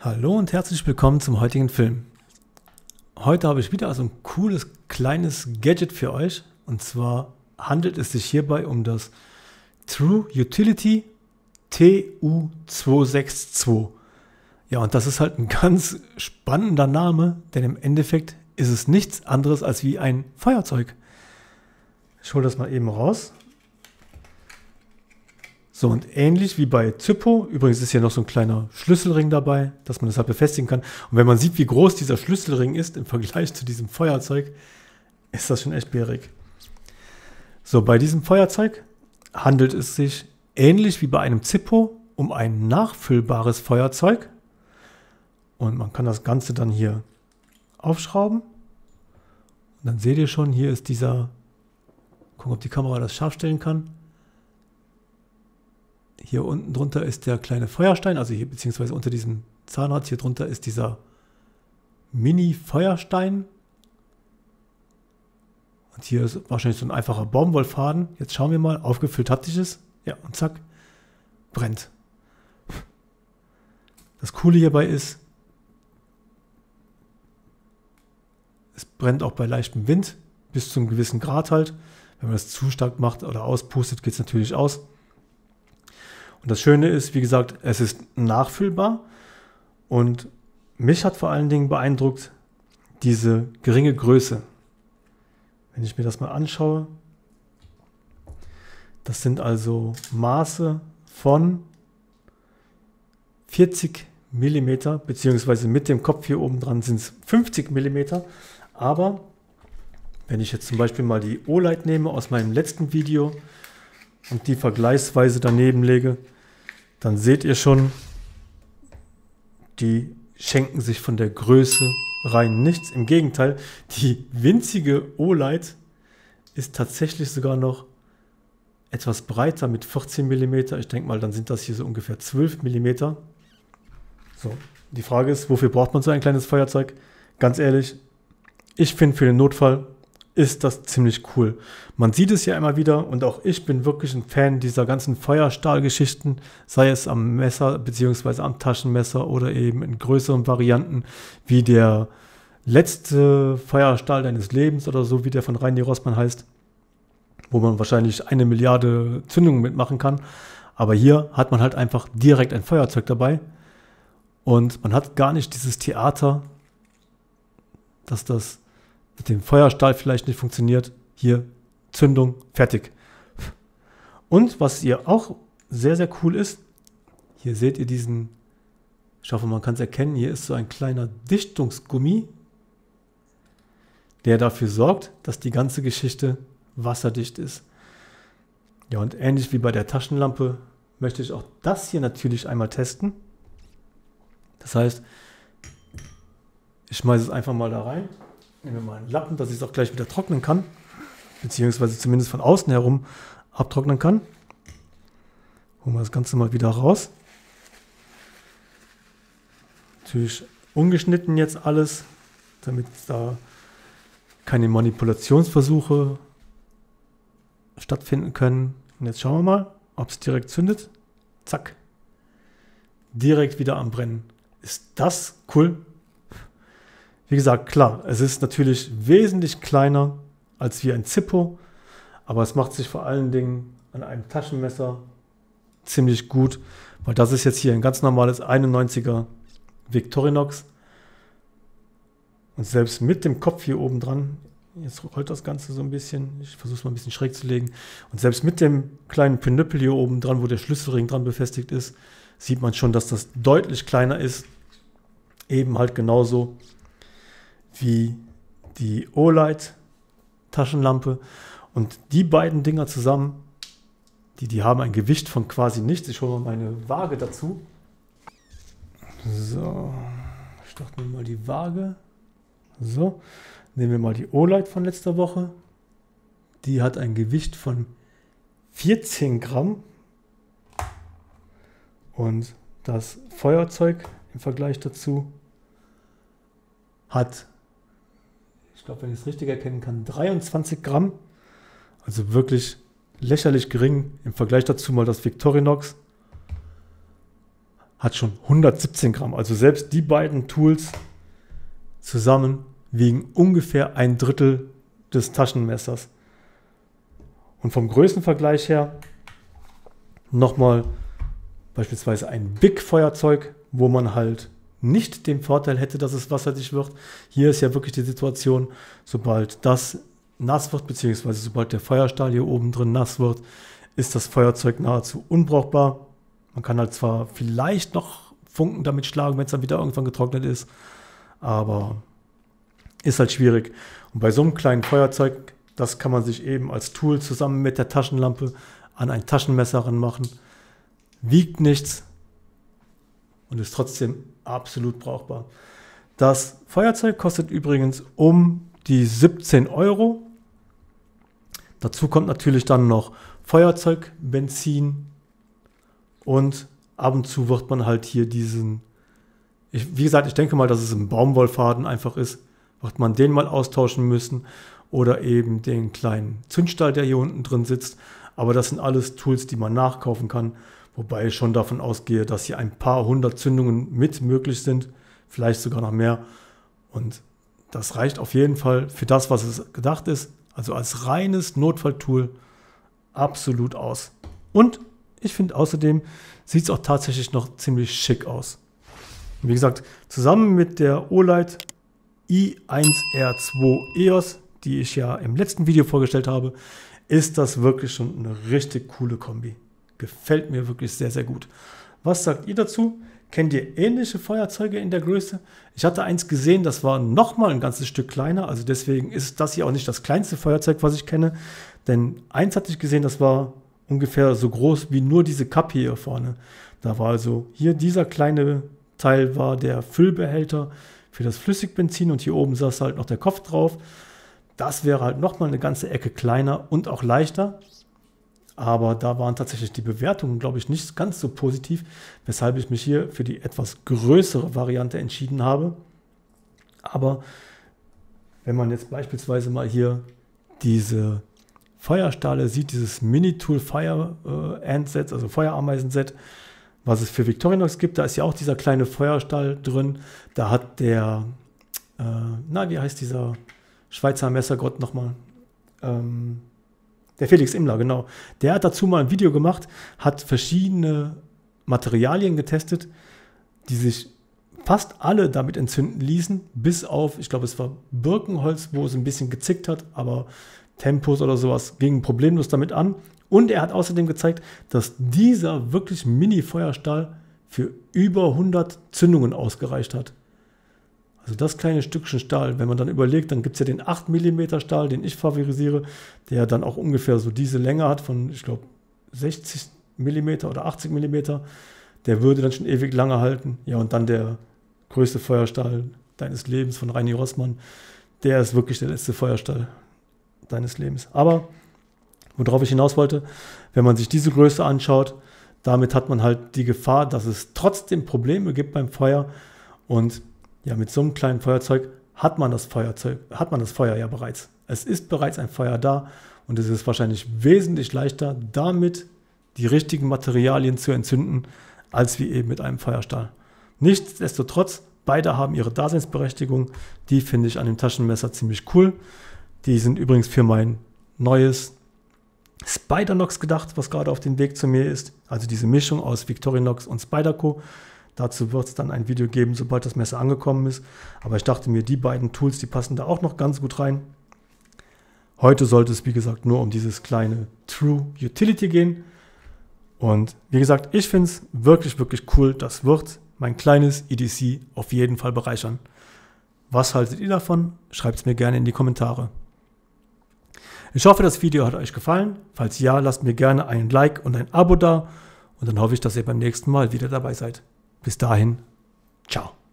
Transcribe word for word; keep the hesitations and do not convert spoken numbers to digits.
Hallo und herzlich willkommen zum heutigen Film. Heute habe ich wieder so ein cooles kleines Gadget für euch, und zwar handelt es sich hierbei um das True Utility T U zweihundertzweiundsechzig. Ja, und das ist halt ein ganz spannender Name, denn im Endeffekt ist es nichts anderes als wie ein Feuerzeug. Ich hole das mal eben raus. So, und ähnlich wie bei Zippo, übrigens ist hier noch so ein kleiner Schlüsselring dabei, dass man das halt befestigen kann. Und wenn man sieht, wie groß dieser Schlüsselring ist im Vergleich zu diesem Feuerzeug, ist das schon echt bärig. So, bei diesem Feuerzeug handelt es sich ähnlich wie bei einem Zippo um ein nachfüllbares Feuerzeug. Und man kann das Ganze dann hier aufschrauben. Und dann seht ihr schon, hier ist dieser, gucken, ob die Kamera das scharf stellen kann. Hier unten drunter ist der kleine Feuerstein, also hier beziehungsweise unter diesem Zahnrad hier drunter ist dieser Mini-Feuerstein. Und hier ist wahrscheinlich so ein einfacher Baumwollfaden. Jetzt schauen wir mal, aufgefüllt hatte ich es. Ja, und zack, brennt. Das Coole hierbei ist, es brennt auch bei leichtem Wind, bis zu einem gewissen Grad halt. Wenn man das zu stark macht oder auspustet, geht es natürlich aus. Und das Schöne ist, wie gesagt, es ist nachfüllbar, und mich hat vor allen Dingen beeindruckt diese geringe Größe. Wenn ich mir das mal anschaue, das sind also Maße von vierzig Millimeter, beziehungsweise mit dem Kopf hier oben dran sind es fünfzig Millimeter. Aber wenn ich jetzt zum Beispiel mal die Olight nehme aus meinem letzten Video und die vergleichsweise daneben lege, dann seht ihr schon, die schenken sich von der Größe rein nichts. Im Gegenteil, die winzige Olight ist tatsächlich sogar noch etwas breiter mit vierzehn Millimeter. Ich denke mal, dann sind das hier so ungefähr zwölf Millimeter. So, die Frage ist, wofür braucht man so ein kleines Feuerzeug? Ganz ehrlich, ich finde, für den Notfall ist das ziemlich cool. Man sieht es ja immer wieder, und auch ich bin wirklich ein Fan dieser ganzen Feuerstahlgeschichten, sei es am Messer bzw. am Taschenmesser oder eben in größeren Varianten wie der letzte Feuerstahl deines Lebens oder so, wie der von Reini Rossmann heißt, wo man wahrscheinlich eine Milliarde Zündungen mitmachen kann. Aber hier hat man halt einfach direkt ein Feuerzeug dabei, und man hat gar nicht dieses Theater, dass das mit dem Feuerstahl vielleicht nicht funktioniert. Hier Zündung, fertig. Und was hier auch sehr, sehr cool ist, hier seht ihr diesen, ich hoffe, man kann es erkennen, hier ist so ein kleiner Dichtungsgummi, der dafür sorgt, dass die ganze Geschichte wasserdicht ist. Ja, und ähnlich wie bei der Taschenlampe möchte ich auch das hier natürlich einmal testen. Das heißt, ich schmeiße es einfach mal da rein. Nehmen wir mal einen Lappen, dass ich es auch gleich wieder trocknen kann, beziehungsweise zumindest von außen herum abtrocknen kann. Holen wir das Ganze mal wieder raus. Natürlich ungeschnitten jetzt alles, damit da keine Manipulationsversuche stattfinden können. Und jetzt schauen wir mal, ob es direkt zündet. Zack. Direkt wieder am Brennen. Ist das cool? Wie gesagt, klar, es ist natürlich wesentlich kleiner als wie ein Zippo, aber es macht sich vor allen Dingen an einem Taschenmesser ziemlich gut, weil das ist jetzt hier ein ganz normales einundneunziger Victorinox, und selbst mit dem Kopf hier oben dran, jetzt rollt das Ganze so ein bisschen, ich versuche es mal ein bisschen schräg zu legen, und selbst mit dem kleinen Pinöppel hier oben dran, wo der Schlüsselring dran befestigt ist, sieht man schon, dass das deutlich kleiner ist, eben halt genauso wie die Olight Taschenlampe. Und die beiden Dinger zusammen, die, die haben ein Gewicht von quasi nichts. Ich hole mal meine Waage dazu. So, ich dachte mir mal die Waage. So, nehmen wir mal die Olight von letzter Woche. Die hat ein Gewicht von vierzehn Gramm. Und das Feuerzeug im Vergleich dazu hat, ich glaube, wenn ich es richtig erkennen kann, dreiundzwanzig Gramm. Also wirklich lächerlich gering. Im Vergleich dazu mal das Victorinox. hat schon hundertsiebzehn Gramm. Also selbst die beiden Tools zusammen wiegen ungefähr ein Drittel des Taschenmessers. Und vom Größenvergleich her nochmal beispielsweise ein Big-Feuerzeug, wo man halt nicht den Vorteil hätte, dass es wasserdicht wird. Hier ist ja wirklich die Situation, sobald das nass wird, beziehungsweise sobald der Feuerstahl hier oben drin nass wird, ist das Feuerzeug nahezu unbrauchbar. Man kann halt zwar vielleicht noch Funken damit schlagen, wenn es dann wieder irgendwann getrocknet ist, aber ist halt schwierig. Und bei so einem kleinen Feuerzeug, das kann man sich eben als Tool zusammen mit der Taschenlampe an ein Taschenmesser ranmachen. Wiegt nichts und ist trotzdem absolut brauchbar. Das Feuerzeug kostet übrigens um die siebzehn Euro. Dazu kommt natürlich dann noch Feuerzeug, Benzin und ab und zu wird man halt hier diesen, ich, wie gesagt, ich denke mal, dass es ein Baumwollfaden einfach ist, wird man den mal austauschen müssen oder eben den kleinen Zündstahl, der hier unten drin sitzt. Aber das sind alles Tools, die man nachkaufen kann, wobei ich schon davon ausgehe, dass hier ein paar hundert Zündungen mit möglich sind, vielleicht sogar noch mehr. Und das reicht auf jeden Fall für das, was es gedacht ist, also als reines Notfalltool absolut aus. Und ich finde außerdem sieht es auch tatsächlich noch ziemlich schick aus. Und wie gesagt, zusammen mit der Olight i eins R zwei E O S, die ich ja im letzten Video vorgestellt habe, ist das wirklich schon eine richtig coole Kombi. Gefällt mir wirklich sehr, sehr gut. Was sagt ihr dazu? Kennt ihr ähnliche Feuerzeuge in der Größe? Ich hatte eins gesehen, das war nochmal ein ganzes Stück kleiner, also deswegen ist das hier auch nicht das kleinste Feuerzeug, was ich kenne, denn eins hatte ich gesehen, das war ungefähr so groß wie nur diese Kappe hier vorne. Da war also hier dieser kleine Teil war der Füllbehälter für das Flüssigbenzin und hier oben saß halt noch der Kopf drauf. Das wäre halt nochmal eine ganze Ecke kleiner und auch leichter. Aber da waren tatsächlich die Bewertungen, glaube ich, nicht ganz so positiv, weshalb ich mich hier für die etwas größere Variante entschieden habe. Aber wenn man jetzt beispielsweise mal hier diese Feuerstahle sieht, dieses Mini-Tool Fire äh, Ant Set, also Feuerameisen-Set, was es für Victorinox gibt, da ist ja auch dieser kleine Feuerstahl drin. Da hat der, äh, na, wie heißt dieser Schweizer Messergott nochmal? Ähm, der Felix Immler, genau. Der hat dazu mal ein Video gemacht, hat verschiedene Materialien getestet, die sich fast alle damit entzünden ließen, bis auf, ich glaube, es war Birkenholz, wo es ein bisschen gezickt hat, aber Tempos oder sowas gingen problemlos damit an. Und er hat außerdem gezeigt, dass dieser wirklich Mini-Feuerstahl für über hundert Zündungen ausgereicht hat. Also das kleine Stückchen Stahl, wenn man dann überlegt, dann gibt es ja den acht Millimeter Stahl, den ich favorisiere, der dann auch ungefähr so diese Länge hat von, ich glaube, sechzig Millimeter oder achtzig Millimeter. Der würde dann schon ewig lange halten. Ja, und dann der größte Feuerstahl deines Lebens von Reini Rossmann. Der ist wirklich der letzte Feuerstahl deines Lebens. Aber worauf ich hinaus wollte, wenn man sich diese Größe anschaut, damit hat man halt die Gefahr, dass es trotzdem Probleme gibt beim Feuer. Und ja, mit so einem kleinen Feuerzeug hat man das Feuerzeug, hat man das Feuer ja bereits. Es ist bereits ein Feuer da und es ist wahrscheinlich wesentlich leichter, damit die richtigen Materialien zu entzünden, als wie eben mit einem Feuerstahl. Nichtsdestotrotz, beide haben ihre Daseinsberechtigung. Die finde ich an dem Taschenmesser ziemlich cool. Die sind übrigens für mein neues Spidernox gedacht, was gerade auf dem Weg zu mir ist. Also diese Mischung aus Victorinox und Spyderco. Dazu wird es dann ein Video geben, sobald das Messer angekommen ist. Aber ich dachte mir, die beiden Tools, die passen da auch noch ganz gut rein. Heute sollte es, wie gesagt, nur um dieses kleine True Utility gehen. Und wie gesagt, ich finde es wirklich, wirklich cool. Das wird mein kleines E D C auf jeden Fall bereichern. Was haltet ihr davon? Schreibt es mir gerne in die Kommentare. Ich hoffe, das Video hat euch gefallen. Falls ja, lasst mir gerne ein Like und ein Abo da. Und dann hoffe ich, dass ihr beim nächsten Mal wieder dabei seid. Bis dahin, ciao.